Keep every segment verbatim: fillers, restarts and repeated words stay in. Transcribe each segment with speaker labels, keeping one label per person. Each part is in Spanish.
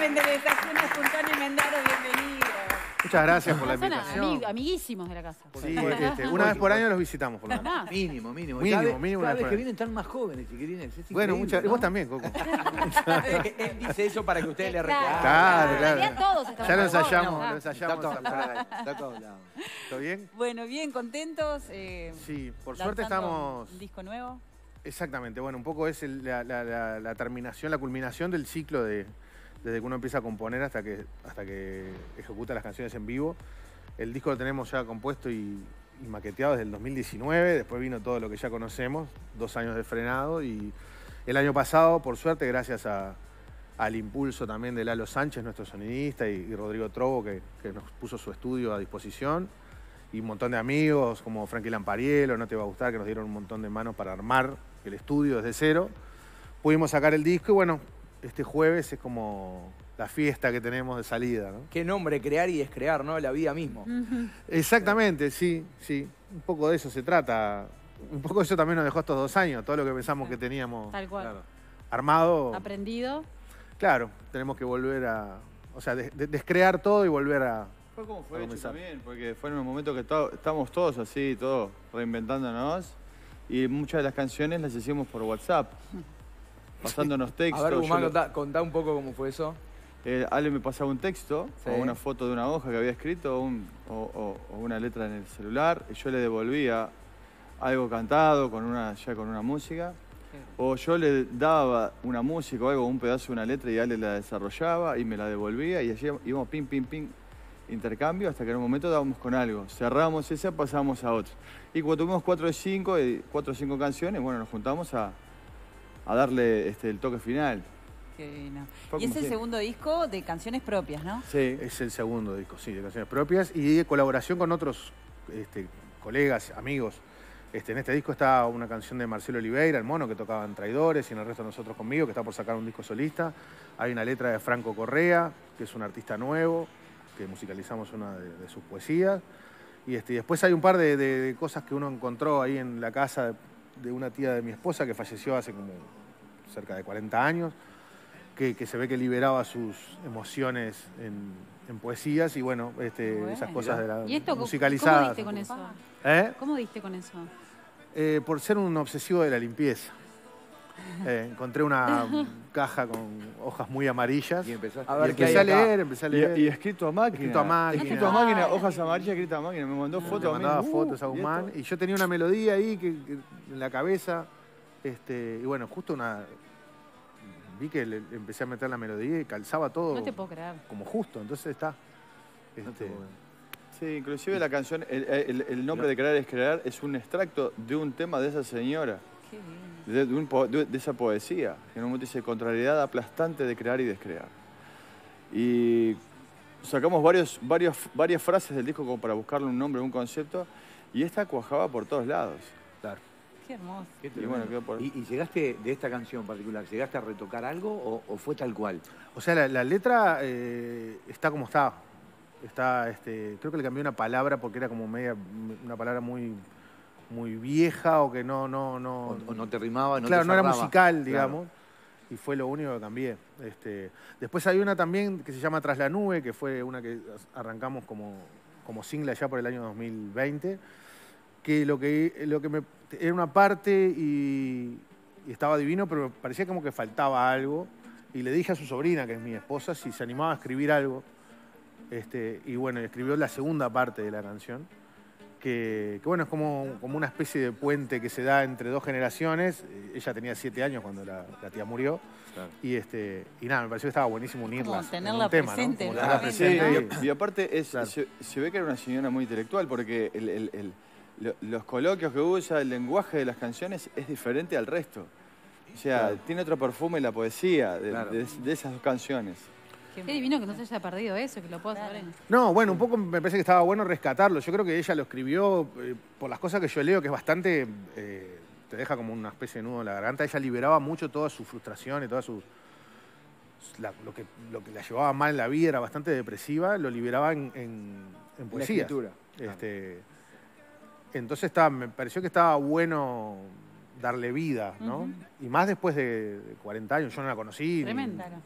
Speaker 1: Carmen de Desayuno Espontáneo y Mendaro, bienvenido.
Speaker 2: Muchas gracias por la
Speaker 3: Son
Speaker 2: invitación.
Speaker 3: amig amiguísimos de la casa.
Speaker 2: Sí, este, una vez por año los visitamos, por lo menos.
Speaker 3: Ah,
Speaker 4: Mínimo, mínimo.
Speaker 2: Mínimo,
Speaker 4: cada vez,
Speaker 2: mínimo
Speaker 4: cada
Speaker 2: una
Speaker 4: vez
Speaker 2: vez.
Speaker 4: que vienen tan más jóvenes, chiquilines. Es
Speaker 2: Bueno,
Speaker 4: increíble,
Speaker 2: muchas,
Speaker 4: ¿no?
Speaker 2: vos también, Coco.
Speaker 5: Él dice eso para que ustedes le
Speaker 3: Claro.
Speaker 5: reclamen.
Speaker 2: Claro,
Speaker 3: En
Speaker 2: claro.
Speaker 3: realidad todos estamos
Speaker 2: Ya lo
Speaker 3: de acuerdo,
Speaker 2: ensayamos,
Speaker 3: ¿no?
Speaker 2: lo
Speaker 4: Está
Speaker 2: ensayamos.
Speaker 4: todo hablado, está todo hablado.
Speaker 2: ¿Todo bien?
Speaker 1: Bueno, bien, contentos. Eh,
Speaker 2: Sí, por suerte
Speaker 1: lanzando
Speaker 2: estamos...
Speaker 1: un disco nuevo.
Speaker 2: Exactamente, bueno, un poco es el- la, la- la- la terminación, la culminación del ciclo de, desde que uno empieza a componer hasta que, hasta que ejecuta las canciones en vivo. El disco lo tenemos ya compuesto y, y maqueteado desde el dos mil diecinueve, después vino todo lo que ya conocemos, dos años de frenado y el año pasado, por suerte, gracias a, al impulso también de Lalo Sánchez, nuestro sonidista, y, y Rodrigo Trovo, que, que nos puso su estudio a disposición, y un montón de amigos como Frankie Lampariello, No Te Va a Gustar, que nos dieron un montón de manos para armar el estudio desde cero. Pudimos sacar el disco y bueno, este jueves es como la fiesta que tenemos de salida, ¿no?
Speaker 5: Qué nombre, crear y descrear, ¿no? La vida mismo.
Speaker 2: Exactamente, sí, sí. Un poco de eso se trata. Un poco eso también nos dejó estos dos años, todo lo que pensamos que teníamos
Speaker 3: Tal cual.
Speaker 2: claro, armado.
Speaker 3: Aprendido.
Speaker 2: Claro, tenemos que volver a... O sea, des- des- descrear todo y volver a...
Speaker 6: Fue como fue
Speaker 2: a
Speaker 6: hecho
Speaker 2: comenzar.
Speaker 6: también, porque fue en un momento que to- estamos todos así, todos reinventándonos. Y muchas de las canciones las hicimos por WhatsApp, pasándonos textos.
Speaker 5: A ver,
Speaker 6: Yo
Speaker 5: Guzmán,
Speaker 6: lo-
Speaker 5: contá, contá un poco cómo fue eso.
Speaker 6: eh, Ale me pasaba un texto,
Speaker 5: Sí.
Speaker 6: o una foto de una hoja que había escrito, o, un- o- o- o una letra en el celular, y yo le devolvía algo cantado, con una, ya con una música. O yo le daba una música o algo, un pedazo de una letra, y Ale la desarrollaba y me la devolvía, y así íbamos pim, pim, pim, intercambio, hasta que en un momento dábamos con algo. Cerramos esa, pasamos a otro. Y cuando tuvimos cuatro o cinco, eh, cuatro o cinco canciones, bueno, nos juntamos a, a darle este, el toque final.
Speaker 1: Qué divino.
Speaker 6: Fue
Speaker 1: Y es
Speaker 6: como
Speaker 1: el
Speaker 6: siempre.
Speaker 1: segundo disco de canciones propias, ¿no?
Speaker 6: Sí.
Speaker 2: Es el segundo disco, sí, de canciones propias y de colaboración con otros este, colegas, amigos. Este, en este disco está una canción de Marcelo Oliveira, el mono, que tocaba en Traidores, y en el resto nosotros conmigo, que está por sacar un disco solista. Hay una letra de Franco Correa, que es un artista nuevo, que musicalizamos una de, de sus poesías. Y, este, y después hay un par de, de- de cosas que uno encontró ahí en la casa de, de una tía de mi esposa, que falleció hace como cerca de cuarenta años, que, que se ve que liberaba sus emociones en, en poesías y bueno, este,
Speaker 1: Bueno.
Speaker 2: esas cosas de la
Speaker 3: ¿Y esto
Speaker 2: musicalizadas.
Speaker 3: cómo diste con eso?
Speaker 2: ¿Eh?
Speaker 3: ¿Cómo diste con eso?
Speaker 2: Eh, por ser un obsesivo de la limpieza. Eh, encontré una caja con hojas muy amarillas.
Speaker 4: Y empezaste
Speaker 5: A
Speaker 2: Y
Speaker 5: ver qué hay
Speaker 2: empecé a
Speaker 5: acá.
Speaker 2: leer, empecé a
Speaker 6: Y,
Speaker 2: leer.
Speaker 6: y escrito a máquina.
Speaker 2: Escrito a máquina.
Speaker 6: Escrito a máquina,
Speaker 3: Ay,
Speaker 6: hojas
Speaker 3: qué
Speaker 6: amarillas escritas a máquina. Me mandó
Speaker 2: Le
Speaker 6: fotos a mí.
Speaker 2: mandaba
Speaker 6: Uh,
Speaker 2: fotos a
Speaker 6: ¿y
Speaker 2: Guzmán
Speaker 6: esto?
Speaker 2: y yo tenía una melodía ahí que, que en la cabeza. Este, y bueno, justo una. Vi que le, empecé a meter la melodía y calzaba todo
Speaker 3: No te puedo creer.
Speaker 2: como justo. Entonces está. Este,
Speaker 6: Sí, inclusive la canción, el, el- el nombre de Crear es Crear es un extracto de un tema de esa señora,
Speaker 1: Qué bien.
Speaker 6: de, de un po- de- de esa poesía, que en un momento dice contrariedad aplastante de crear y descrear. Y sacamos varios, varios, varias frases del disco como para buscarle un nombre, un concepto, y esta cuajaba por todos lados.
Speaker 2: claro.
Speaker 1: Qué hermoso.
Speaker 4: Qué
Speaker 6: Y bueno,
Speaker 4: tremendo.
Speaker 6: quedó por-
Speaker 4: ¿Y, y llegaste de esta canción particular, llegaste a retocar algo o, o fue tal cual?
Speaker 2: O sea, la, la letra eh, está como está. Está, este, creo que le cambié una palabra porque era como media, una palabra muy, muy vieja o que no, no, no.
Speaker 4: O, o no te rimaba, no
Speaker 2: claro,
Speaker 4: te
Speaker 2: no era
Speaker 4: cerraba.
Speaker 2: musical,
Speaker 4: Claro.
Speaker 2: digamos. Y fue lo único que cambié. Este, después hay una también que se llama Tras la Nube, que fue una que arrancamos como, como single allá por el año dos mil veinte. Que lo que, lo que me, era una parte y, y estaba divino, pero me parecía como que faltaba algo. Y le dije a su sobrina, que es mi esposa, si se animaba a escribir algo. Este, y bueno, escribió la segunda parte de la canción, que, que bueno, es como, como una especie de puente que se da entre dos generaciones. Eh, Ella tenía siete años cuando la, la tía murió.
Speaker 4: Claro.
Speaker 2: Y, este, y nada, me pareció que estaba buenísimo unirlas. en
Speaker 1: tenerla
Speaker 2: un tema, ¿no?
Speaker 1: presente,
Speaker 2: Como
Speaker 1: ¿no?
Speaker 2: tenerla
Speaker 1: Claro.
Speaker 6: Sí,
Speaker 2: presente
Speaker 6: y, y aparte es,
Speaker 2: Claro.
Speaker 6: se, se ve que era una señora muy intelectual porque el- el- el- lo- los coloquios que usa, el lenguaje de las canciones es diferente al resto. O sea,
Speaker 4: Claro.
Speaker 6: tiene otro perfume la poesía de,
Speaker 4: Claro.
Speaker 6: de- de esas dos canciones.
Speaker 1: Qué,
Speaker 3: Qué divino que no se haya perdido eso, que lo puedas saber. en-
Speaker 2: No, bueno, un poco me parece que estaba bueno rescatarlo. Yo creo que ella lo escribió eh, por las cosas que yo leo, que es bastante... eh, te deja como una especie de nudo en la garganta. Ella liberaba mucho toda su frustración y toda su... la- lo, que, lo que la llevaba mal en la vida, era bastante depresiva, lo liberaba en, en, en
Speaker 5: La
Speaker 2: poesía.
Speaker 5: escritura.
Speaker 2: Este, entonces estaba, me pareció que estaba bueno darle vida, ¿no?
Speaker 1: Ujú.
Speaker 2: Y más después de, de cuarenta años, yo no la conocí. ni-
Speaker 3: Tremenda.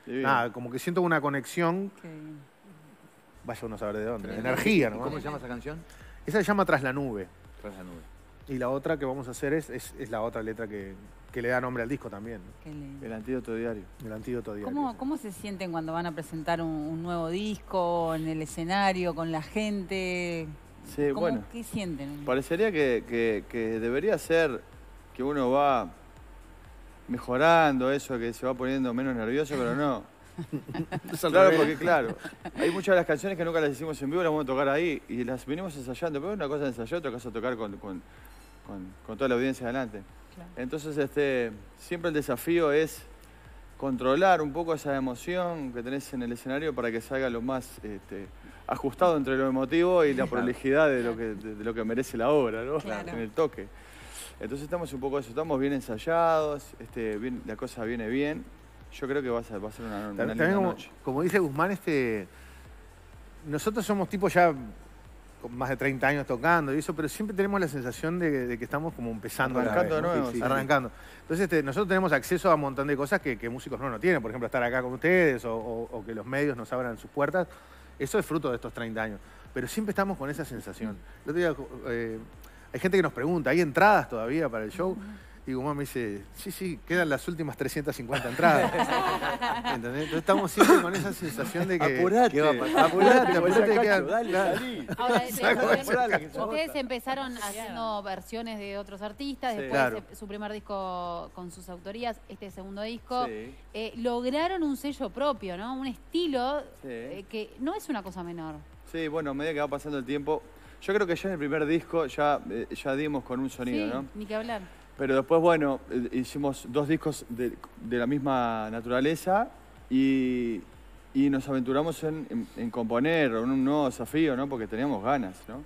Speaker 6: Divino.
Speaker 2: nada, como que siento una conexión,
Speaker 1: Qué bien.
Speaker 2: vaya uno a saber de dónde, de energía,
Speaker 4: ¿Y
Speaker 2: ¿no?
Speaker 4: cómo se llama esa canción?
Speaker 2: Esa se llama Tras la Nube.
Speaker 4: Tras la nube.
Speaker 2: Y la otra que vamos a hacer es, es, es la otra letra que, que le da nombre al disco también, ¿no?
Speaker 1: Qué lindo.
Speaker 6: El antídoto diario.
Speaker 2: El antídoto diario.
Speaker 1: ¿Cómo, ¿Cómo se sienten cuando van a presentar un, un nuevo disco en el escenario, con la gente?
Speaker 6: Sí,
Speaker 1: ¿Cómo-
Speaker 6: bueno.
Speaker 1: ¿Qué sienten?
Speaker 6: Parecería que, que- que debería ser que uno va mejorando eso, que se va poniendo menos nervioso, pero no. Claro, porque claro, hay muchas de las canciones que nunca las hicimos en vivo, las vamos a tocar ahí y las venimos ensayando, pero una cosa es ensayar, otra cosa es tocar con, con, con- con toda la audiencia adelante.
Speaker 1: Claro.
Speaker 6: Entonces, este, siempre el desafío es controlar un poco esa emoción que tenés en el escenario para que salga lo más este, ajustado entre lo emotivo y la prolijidad de lo que, de, de lo que merece la obra, ¿no?
Speaker 1: Claro.
Speaker 6: En el toque. Entonces estamos un poco eso, estamos bien ensayados, este, bien, la cosa viene bien. Yo creo que va a ser, va a ser una, una
Speaker 2: También,
Speaker 6: linda
Speaker 2: también como,
Speaker 6: noche.
Speaker 2: como dice Guzmán, este, nosotros somos tipos ya con más de treinta años tocando y eso, pero siempre tenemos la sensación de, de que estamos como empezando a la
Speaker 6: Arrancando
Speaker 2: vez, ¿no?
Speaker 6: de nuevo,
Speaker 2: Sí, sí,
Speaker 6: sí.
Speaker 2: arrancando. Entonces este, nosotros tenemos acceso a un montón de cosas que, que músicos no, no tienen, por ejemplo, estar acá con ustedes o, o- o que los medios nos abran sus puertas. Eso es fruto de estos treinta años. Pero siempre estamos con esa sensación. El otro día, eh, hay gente que nos pregunta, ¿hay entradas todavía para el show? Y Guzmán me dice, sí, sí, quedan las últimas trescientas cincuenta entradas. ¿Entendés? Entonces estamos siempre con esa sensación de que...
Speaker 6: Apurate,
Speaker 4: ¿qué va a pasar?
Speaker 2: Apurate, apurate,
Speaker 6: Cacho,
Speaker 2: quedan-
Speaker 6: dale,
Speaker 2: claro.
Speaker 6: salí.
Speaker 3: Ahora, de-
Speaker 2: Saco
Speaker 3: de-
Speaker 2: eso.
Speaker 3: ustedes empezaron haciendo versiones de otros artistas,
Speaker 6: Sí.
Speaker 3: después
Speaker 2: Claro.
Speaker 3: se- su primer disco con sus autorías, este segundo disco.
Speaker 6: Sí.
Speaker 3: Eh, lograron un sello propio, ¿no? Un estilo
Speaker 6: Sí.
Speaker 3: eh, que no es una cosa menor.
Speaker 6: Sí, bueno, a medida que va pasando el tiempo, yo creo que ya en el primer disco ya, eh, ya dimos con un sonido,
Speaker 3: sí,
Speaker 6: ¿no?
Speaker 3: ni que hablar.
Speaker 6: Pero después, bueno, eh, hicimos dos discos de, de la misma naturaleza y, y nos aventuramos en, en- en componer, en un nuevo desafío, ¿no? Porque teníamos ganas, ¿no?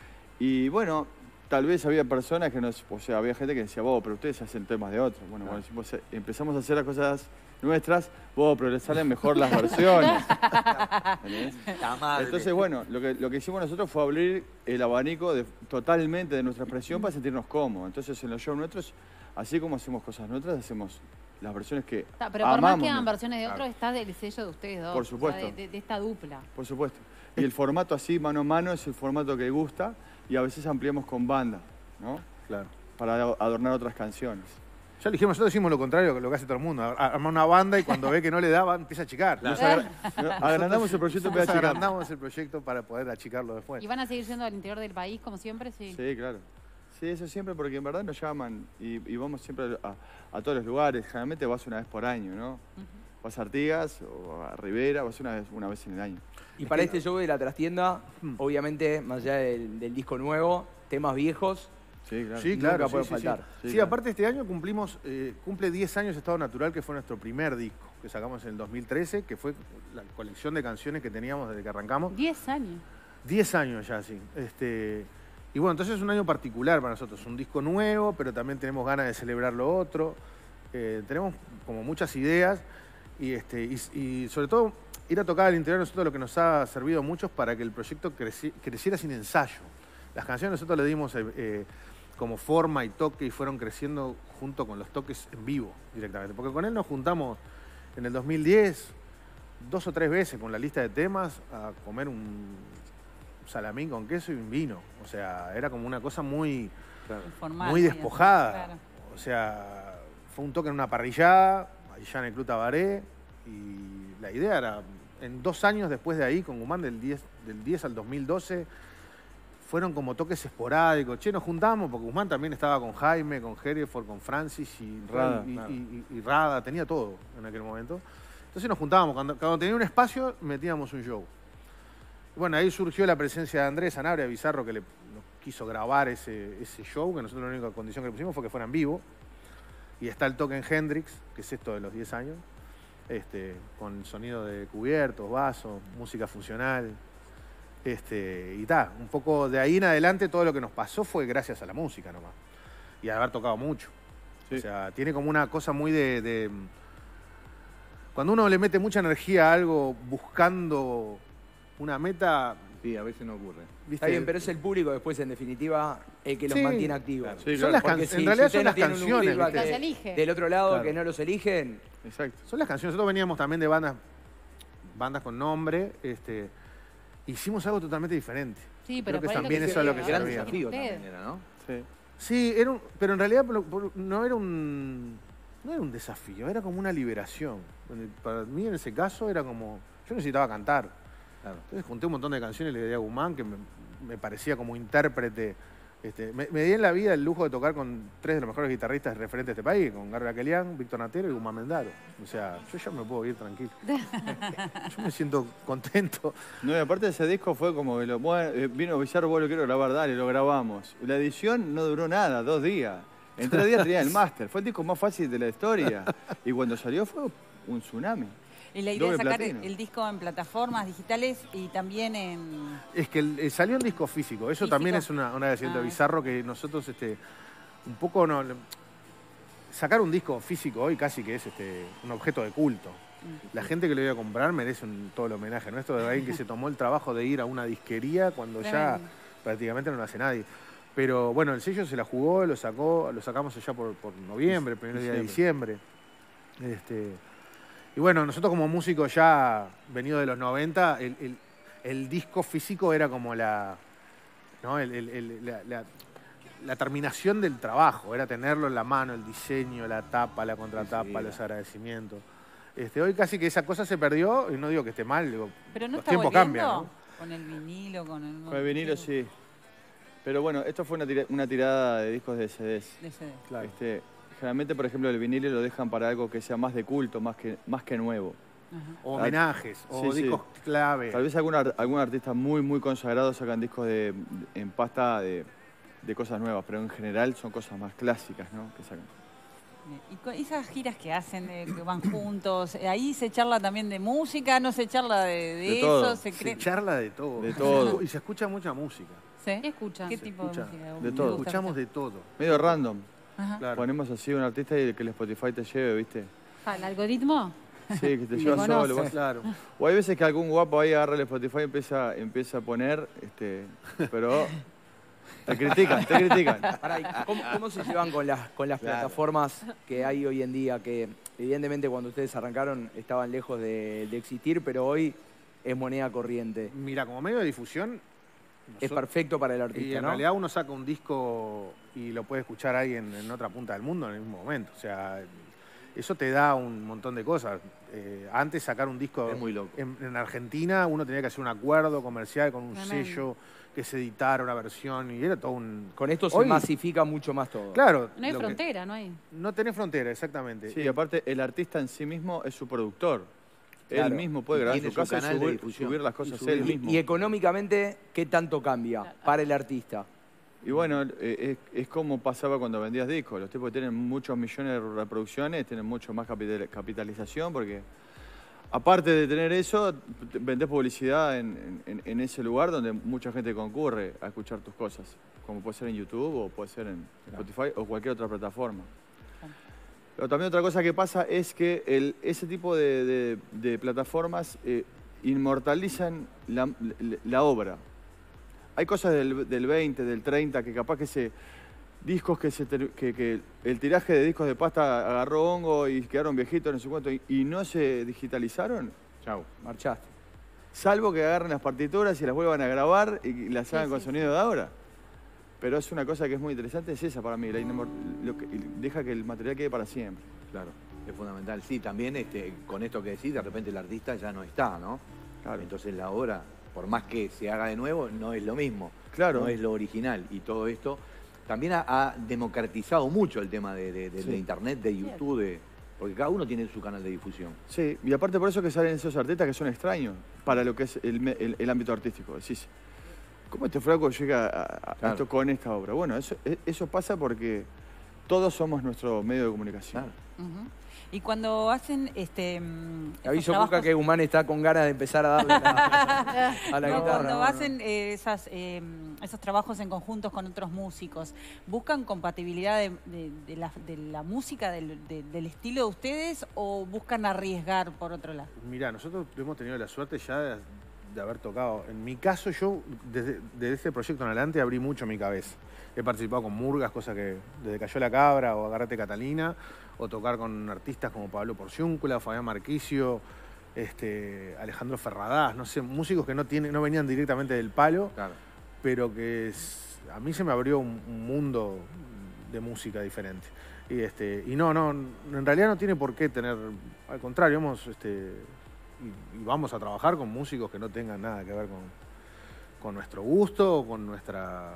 Speaker 6: Y bueno, tal vez había personas que nos... O sea, había gente que decía, vos, pero ustedes hacen temas de otros. Bueno, bueno, hicimos- empezamos a hacer las cosas nuestras, vos, pero les salen mejor las versiones. ¿Entendés?
Speaker 4: La madre.
Speaker 6: Entonces, bueno, lo que, lo que hicimos nosotros fue abrir el abanico de, totalmente de nuestra expresión para sentirnos cómodos. Entonces, en los shows nuestros, así como hacemos cosas nuestras, hacemos las versiones que
Speaker 3: Está, pero por más
Speaker 6: amamos,
Speaker 3: que hagan
Speaker 6: ¿no?
Speaker 3: versiones de
Speaker 6: Claro,
Speaker 3: otros, está del sello de ustedes dos.
Speaker 6: Por
Speaker 3: o sea,
Speaker 6: supuesto.
Speaker 3: de, de- de esta dupla.
Speaker 6: Por supuesto. Y el formato así, mano a mano, es el formato que gusta y a veces ampliamos con banda, ¿no?
Speaker 2: Claro.
Speaker 6: Para adornar otras canciones.
Speaker 2: Ya le dijimos, nosotros decimos lo contrario que lo que hace todo el mundo. Ar- Arma una banda y cuando ve que no le da, va- empieza a achicar.
Speaker 6: Nos
Speaker 2: Nosotros-
Speaker 6: agra- agrandamos el proyecto para
Speaker 2: nosotros
Speaker 6: achicar.
Speaker 2: agrandamos el proyecto para poder achicarlo después.
Speaker 3: ¿Y van a seguir siendo al interior del país, como siempre? Sí.
Speaker 6: Sí, claro. Sí, eso siempre, porque en verdad nos llaman y, y vamos siempre a, a todos los lugares. Generalmente vas una vez por año, ¿no? Vas a Artigas o a Rivera, vas una vez, una vez en el año.
Speaker 5: Y para este show de la trastienda, obviamente, más allá del, del disco nuevo, temas viejos,
Speaker 6: Sí, claro.
Speaker 2: Sí,
Speaker 5: Nunca
Speaker 2: claro.
Speaker 5: puede
Speaker 2: sí, sí, sí.
Speaker 5: faltar.
Speaker 2: Sí,
Speaker 6: Sí, claro.
Speaker 2: aparte este año cumplimos, eh, cumple diez años Estado Natural, que fue nuestro primer disco, que sacamos en el dos mil trece, que fue la colección de canciones que teníamos desde que arrancamos.
Speaker 3: Diez años.
Speaker 2: diez años ya, sí. Este, y bueno, entonces es un año particular para nosotros. Un disco nuevo, pero también tenemos ganas de celebrar lo otro. Eh, tenemos como muchas ideas y, este, y, y sobre todo ir a tocar al interior de nosotros lo que nos ha servido mucho para que el proyecto creci- creciera sin ensayo. Las canciones nosotros le dimos eh, eh, como forma y toque y fueron creciendo junto con los toques en vivo directamente. Porque con él nos juntamos en el dos mil diez dos o tres veces con la lista de temas a comer un salamín con queso y un vino. O sea, era como una cosa muy,
Speaker 1: Formal,
Speaker 2: muy despojada.
Speaker 1: Claro.
Speaker 2: O sea, fue un toque en una parrillada, allá en el Club Tabaré, y la idea era, en dos años después de ahí, con Guzmán, del diez, del diez al dos mil doce, fueron como toques esporádicos. Che, nos juntamos, porque Guzmán también estaba con Jaime, con Hereford, con Francis y
Speaker 6: Rada,
Speaker 2: y,
Speaker 6: claro.
Speaker 2: y- y- y Rada, tenía todo en aquel momento. Entonces nos juntábamos, cuando, cuando tenía un espacio, metíamos un show. Bueno, ahí surgió la presencia de Andrés Sanabria Bizarro, que le, nos quiso grabar ese, ese show, que nosotros la única condición que le pusimos fue que fuera en vivo. Y está el toque en Hendrix, que es esto de los diez años, este, con sonido de cubiertos, vasos, música funcional. Este, y ta, un poco de ahí en adelante todo lo que nos pasó fue gracias a la música nomás. Y a haber tocado mucho.
Speaker 6: Sí.
Speaker 2: O sea, tiene como una cosa muy de, de... Cuando uno le mete mucha energía a algo buscando una meta,
Speaker 4: Sí, a veces no ocurre.
Speaker 5: Está bien, pero es el público después, en definitiva, el que los
Speaker 2: Sí.
Speaker 5: mantiene activos.
Speaker 4: Claro.
Speaker 6: Sí,
Speaker 2: Son
Speaker 6: claro.
Speaker 2: las
Speaker 5: Porque
Speaker 2: can-
Speaker 5: si-
Speaker 2: en
Speaker 5: si
Speaker 2: realidad
Speaker 5: ustedes
Speaker 2: son
Speaker 5: no
Speaker 2: las
Speaker 5: tienen un
Speaker 2: canciones.
Speaker 5: feedback
Speaker 2: ¿viste?
Speaker 3: Los
Speaker 5: de-
Speaker 3: elige.
Speaker 5: del otro lado
Speaker 2: Claro.
Speaker 5: que no los eligen,
Speaker 6: Exacto.
Speaker 2: Son las canciones. Nosotros veníamos también de bandas, bandas con nombre. Este, hicimos algo totalmente diferente.
Speaker 3: Sí,
Speaker 2: Creo
Speaker 3: pero
Speaker 2: que
Speaker 3: por ahí
Speaker 2: también
Speaker 3: lo
Speaker 2: eso es lo que
Speaker 3: se
Speaker 2: se
Speaker 4: Gran
Speaker 2: veía.
Speaker 4: desafío
Speaker 3: Usted.
Speaker 4: también era, ¿no?
Speaker 6: Sí.
Speaker 2: Sí, era un- pero en realidad por- por- no era un no era un desafío, era como una liberación. Donde para mí en ese caso era como, yo necesitaba cantar.
Speaker 4: Claro.
Speaker 2: Entonces junté un montón de canciones, le di a Guzmán, que me, me parecía como intérprete. Este, me, me di en la vida el lujo de tocar con tres de los mejores guitarristas referentes de este país, con Gabriel Aquelián, Víctor Natero y Guzmán Mendaro. O sea, yo ya me puedo ir tranquilo. Yo me siento contento.
Speaker 6: No, y aparte de ese disco fue como que lo, bueno, eh, vino Bizarro, vos lo quiero grabar, dale, lo grabamos. La edición no duró nada, dos días. En tres días tenía el máster. Fue el disco más fácil de la historia. Y cuando salió fue un tsunami.
Speaker 1: Y la idea es
Speaker 6: Doble
Speaker 1: sacar
Speaker 6: platino.
Speaker 1: el disco en plataformas digitales y también en...
Speaker 2: Es que el- eh, salió en disco físico. Eso
Speaker 1: Físico.
Speaker 2: también es una, una agradecimiento
Speaker 1: Ah.
Speaker 2: bizarro que nosotros este, un poco no, sacar un disco físico hoy casi que es este, un objeto de culto. La gente que lo iba a comprar merece un, todo el homenaje nuestro de alguien que se tomó el trabajo de ir a una disquería cuando ya
Speaker 1: Tremendo.
Speaker 2: prácticamente no lo hace nadie. Pero bueno, el sello se la jugó, lo sacó, lo sacamos allá por, por noviembre, primer día de diciembre. Este, y bueno, nosotros como músicos ya venido de los noventa, el, el- el disco físico era como la, ¿no? El- el- el- la, la- la terminación del trabajo, era tenerlo en la mano, el diseño, la tapa, la contratapa,
Speaker 4: Sí, sí,
Speaker 2: los agradecimientos. Este, hoy casi que esa cosa se perdió, y no digo que esté mal, digo,
Speaker 1: Pero no
Speaker 2: los
Speaker 1: está
Speaker 2: tiempos
Speaker 1: volviendo
Speaker 2: cambian, ¿no?
Speaker 1: con el vinilo, con el...
Speaker 6: Con el vinilo sí. Pero bueno, esto fue una, tira- una tirada de discos de C Ds.
Speaker 1: De C D.
Speaker 2: Claro.
Speaker 6: Este, generalmente, por ejemplo, el vinilo lo dejan para algo que sea más de culto, más que, más que nuevo.
Speaker 1: Ajá.
Speaker 2: O homenajes, o
Speaker 6: Sí, sí.
Speaker 2: discos clave.
Speaker 6: Tal vez algún, ar- algún artista muy, muy consagrado sacan discos de, de- en pasta de, de cosas nuevas, pero en general son cosas más clásicas, ¿no? Que sacan.
Speaker 1: Bien. Y con esas giras que hacen, de- que van juntos, eh, ahí se charla también de música, no se charla de, de
Speaker 6: De
Speaker 1: eso,
Speaker 6: todo.
Speaker 1: se
Speaker 2: Se
Speaker 1: cree...
Speaker 2: charla de todo.
Speaker 6: De todo.
Speaker 2: Y se escucha mucha música.
Speaker 1: ¿Sí?
Speaker 3: ¿Qué escuchan?
Speaker 1: ¿Qué
Speaker 2: Se
Speaker 1: tipo
Speaker 2: escucha
Speaker 1: de música?
Speaker 6: de
Speaker 1: Me
Speaker 6: todo.
Speaker 1: gusta
Speaker 2: Escuchamos
Speaker 1: escuchar.
Speaker 2: de todo.
Speaker 6: Medio random.
Speaker 1: Ajá.
Speaker 2: Claro.
Speaker 6: Ponemos así un artista y que el Spotify te lleve, ¿viste?
Speaker 3: Ah, ¿el algoritmo?
Speaker 6: Sí, que te
Speaker 3: Me
Speaker 6: lleva
Speaker 3: conoce.
Speaker 6: solo. vos-
Speaker 2: Claro.
Speaker 6: O hay veces que algún guapo ahí agarra el Spotify y empieza, empieza a poner, este, pero te critican, te critican.
Speaker 5: Pará, ¿y ¿cómo, cómo se llevan con las, con las
Speaker 4: Claro.
Speaker 5: plataformas que hay hoy en día? Que evidentemente cuando ustedes arrancaron estaban lejos de, de existir, pero hoy es moneda corriente.
Speaker 2: Mira, como medio de difusión,
Speaker 5: Es
Speaker 2: nosotros-
Speaker 5: perfecto para el
Speaker 2: y
Speaker 5: artista,
Speaker 2: en
Speaker 5: ¿no?
Speaker 2: realidad uno saca un disco y lo puede escuchar ahí en, en otra punta del mundo en el mismo momento. O sea, eso te da un montón de cosas. Eh, antes sacar un disco
Speaker 4: Es muy loco.
Speaker 2: en, en Argentina, uno tenía que hacer un acuerdo comercial con un
Speaker 3: Tremendo.
Speaker 2: sello que se editara una versión y era todo un...
Speaker 5: Con esto se
Speaker 2: Hoy-
Speaker 5: masifica mucho más todo.
Speaker 2: Claro.
Speaker 3: No hay
Speaker 2: lo que-
Speaker 3: frontera, no hay.
Speaker 2: no tenés frontera, exactamente.
Speaker 6: Sí, aparte el artista en sí mismo es su productor.
Speaker 5: Claro.
Speaker 6: Él mismo puede grabar en
Speaker 4: Tiene
Speaker 6: su
Speaker 4: su
Speaker 6: casa y
Speaker 4: canal de
Speaker 6: subir,
Speaker 4: difusión.
Speaker 6: subir las cosas
Speaker 2: subir.
Speaker 6: él
Speaker 5: Y,
Speaker 6: mismo.
Speaker 5: y económicamente, ¿qué tanto cambia para el artista?
Speaker 6: Y bueno, eh, es, es como pasaba cuando vendías discos. Los tipos que tienen muchos millones de reproducciones, tienen mucho más capital- capitalización porque, aparte de tener eso, t- vendés publicidad en, en- en ese lugar donde mucha gente concurre a escuchar tus cosas. Como puede ser en YouTube o puede ser en Spotify o cualquier otra plataforma. Pero también otra cosa que pasa es que el- ese tipo de, de- de plataformas eh, inmortalizan la, la- la obra. Hay cosas del, del veinte, del treinta, que capaz que se... Discos que, se ter- que, que el tiraje de discos de pasta agarró hongo y quedaron viejitos, no sé cuánto, y, y no se digitalizaron.
Speaker 5: Chau, marchaste.
Speaker 6: Salvo que agarren las partituras y las vuelvan a grabar y las hagan
Speaker 3: Sí,
Speaker 6: con
Speaker 3: sí,
Speaker 6: sonido de ahora. Pero es una cosa que es muy interesante, es esa para mí, la inmor- lo que- deja que el material quede para siempre.
Speaker 4: Claro, es fundamental. Sí, también este, con esto que decís, de repente el artista ya no está, ¿no?
Speaker 6: Claro.
Speaker 4: Entonces la obra, por más que se haga de nuevo, no es lo mismo.
Speaker 6: Claro.
Speaker 4: No es lo original. Y todo esto también ha, ha democratizado mucho el tema de, de- de-
Speaker 6: Sí.
Speaker 4: de internet, de YouTube, de- porque cada uno tiene su canal de difusión.
Speaker 6: Sí, y aparte por eso que salen esos artistas que son extraños para lo que es el, me- el- el ámbito artístico. Decís, ¿cómo este flaco llega a, a
Speaker 4: Claro.
Speaker 6: esto con esta obra? Bueno, eso, e- eso pasa porque todos somos nuestro medio de comunicación.
Speaker 4: Claro.
Speaker 1: Ujú. Y cuando hacen este mm, estos
Speaker 5: Aviso Cuca
Speaker 1: trabajos-
Speaker 5: que Guzmán está con ganas de empezar a darle la- a la
Speaker 1: No,
Speaker 5: guitarra.
Speaker 1: cuando
Speaker 5: No, no.
Speaker 1: hacen eh, esas, eh, esos trabajos en conjuntos con otros músicos, ¿buscan compatibilidad de, de- de la, de la música, del, de- del estilo de ustedes o buscan arriesgar por otro lado?
Speaker 2: Mirá, nosotros hemos tenido la suerte ya de, de haber tocado. En mi caso, yo desde, desde este proyecto en adelante abrí mucho mi cabeza. He participado con murgas, cosas que desde Cayó la Cabra o Agarrate Catalina, o tocar con artistas como Pablo Porciúncula, Fabián Marquicio, este, Alejandro Ferradás, no sé, músicos que no, tienen, no venían directamente del palo,
Speaker 4: Claro.
Speaker 2: pero que es, a mí se me abrió un, un mundo de música diferente. Y, este, y no, no, en realidad no tiene por qué tener, al contrario, hemos, este, y, y vamos a trabajar con músicos que no tengan nada que ver con, con nuestro gusto, con nuestra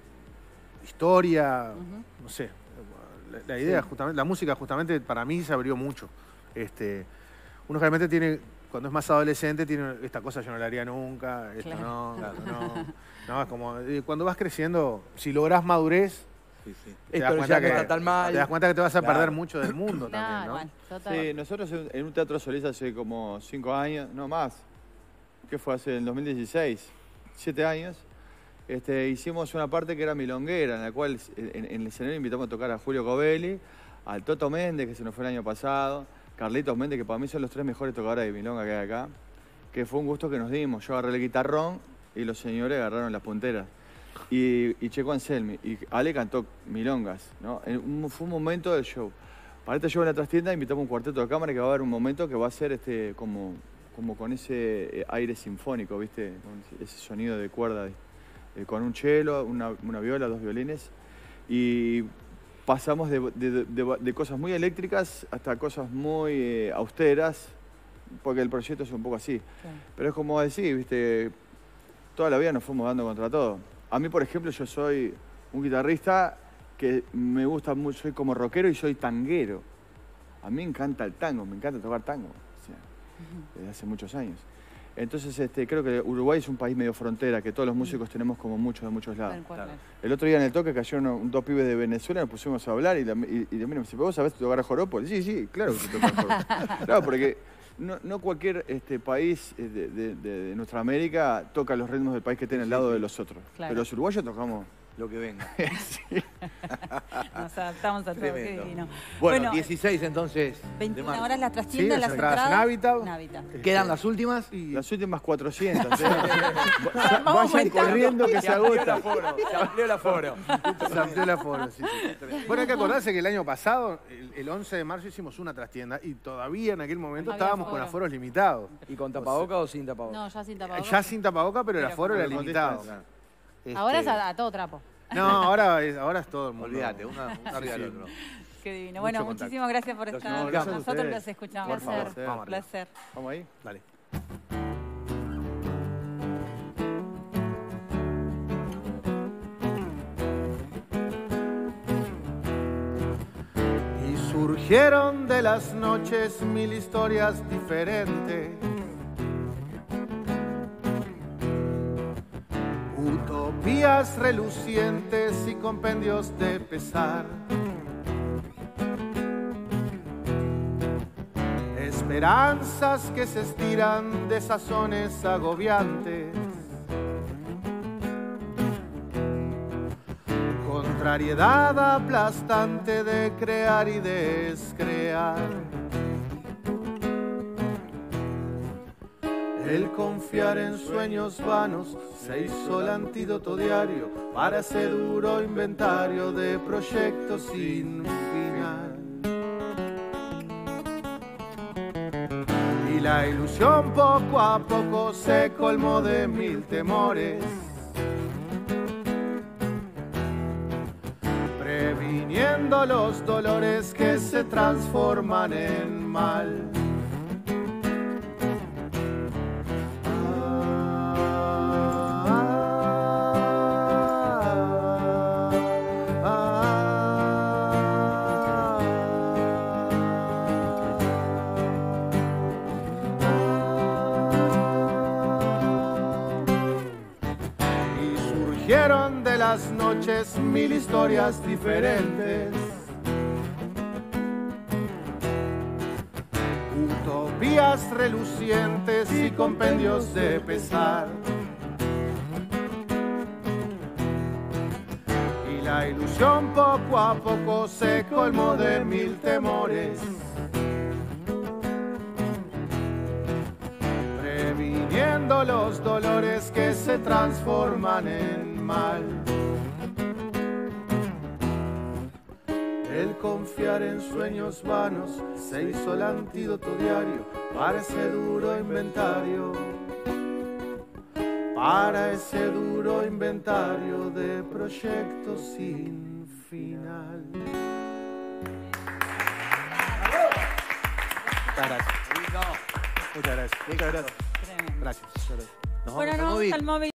Speaker 2: historia, uh-huh. no sé. La, la idea, sí. justamente, la música justamente para mí se abrió mucho. Este, uno realmente tiene, cuando es más adolescente, tiene esta cosa yo no la haría nunca, esto claro. no, claro, no. No, es como, cuando vas creciendo, si lográs madurez, sí, sí. Te, das cuenta que, está tan mal. te das cuenta que te vas a claro. perder mucho del mundo también, ¿no?
Speaker 3: Bueno,
Speaker 6: sí, nosotros en un teatro solista hace como cinco años, no más, ¿qué fue? Hace en dos mil dieciséis, siete años, este, hicimos una parte que era milonguera, en la cual en, en el escenario invitamos a tocar a Julio Covelli, al Toto Méndez, que se nos fue el año pasado, Carlitos Méndez, que para mí son los tres mejores tocadores de milonga que hay acá, que fue un gusto que nos dimos. Yo agarré el guitarrón y los señores agarraron las punteras. Y, y Checo Anselmi, y Ale cantó milongas, ¿no? Un, fue un momento del show. Para este show en la trastienda invitamos un cuarteto de cámara que va a haber un momento que va a ser este, como, como con ese aire sinfónico, ¿viste? Con ese sonido de cuerda, eh, con un cello, una, una viola, dos violines. Y pasamos de, de, de, de cosas muy eléctricas hasta cosas muy eh, austeras, porque el proyecto es un poco así. Sí. Pero es como decir, ¿viste? Toda la vida nos fuimos dando contra todo. A mí, por ejemplo, yo soy un guitarrista que me gusta mucho, soy como rockero y soy tanguero. A mí me encanta el tango, me encanta tocar tango, o sea, uh-huh. desde hace muchos años. Entonces, este, creo que Uruguay es un país medio frontera, que todos los músicos tenemos como muchos de muchos lados. Claro. El otro día en el toque cayeron un, dos pibes de Venezuela, nos pusimos a hablar y, la, y, y me dice, ¿vos sabés tocar a joropo? Sí, sí, claro que sé tocar joropo. Claro, porque no, no cualquier este, país de, de, de, de nuestra América toca los ritmos del país que tiene al lado de los otros. Claro. Pero los uruguayos tocamos
Speaker 4: lo que venga.
Speaker 1: Sí. Nos adaptamos a todo, qué divino.
Speaker 4: Bueno, bueno, dieciséis entonces.
Speaker 1: veintiuna horas la trastienda, sí, las entradas.
Speaker 2: Navidad.
Speaker 4: ¿Quedan las últimas?
Speaker 6: Y... Las últimas cuatrocientas. ¿eh? Vayan corriendo que se agota.
Speaker 4: Se amplió el aforo.
Speaker 2: Se amplió el aforo, sí, sí. Bueno, hay que acordarse que el año pasado, el, el once de marzo, hicimos una trastienda y todavía en aquel momento no estábamos aforo. con aforos limitados.
Speaker 5: ¿Y con tapaboca o, o sin tapaboca?
Speaker 3: No, ya sin tapaboca.
Speaker 2: Ya sin tapaboca, pero, pero el aforo era limitado.
Speaker 3: Este... Ahora es a, a todo trapo.
Speaker 2: No, ahora es, ahora es todo el mundo.
Speaker 4: Olvídate, una, una arriba del otro.
Speaker 1: Qué divino. Bueno, Mucho muchísimas contacto. gracias por
Speaker 2: los
Speaker 1: estar.
Speaker 2: Gracias
Speaker 1: Nosotros los escuchamos.
Speaker 3: Por favor.
Speaker 1: Placer.
Speaker 2: Vamos,
Speaker 1: placer.
Speaker 6: Vamos ahí.
Speaker 2: Dale. Y surgieron de las noches mil historias diferentes. Utopías relucientes y compendios de pesar. Esperanzas que se estiran de sazones agobiantes. Contrariedad aplastante de crear y descrear. El confiar en sueños vanos se hizo el antídoto diario para ese duro inventario de proyectos sin final. Y la ilusión poco a poco se colmó de mil temores, previniendo los dolores que se transforman en mal. De las noches mil historias diferentes, utopías relucientes y compendios de pesar. Y la ilusión poco a poco se colmó de mil temores, previniendo calmando los dolores que se transforman en mal. El confiar en sueños vanos se hizo el antídoto diario para ese duro inventario, para ese duro inventario de proyectos sin final. Muchas gracias. Muchas gracias. Muchas gracias.
Speaker 1: Tremendo.
Speaker 2: Gracias. Muchas gracias.
Speaker 7: Nos
Speaker 1: Bueno,
Speaker 7: vamos al
Speaker 1: no,
Speaker 7: móvil.
Speaker 1: al móvil.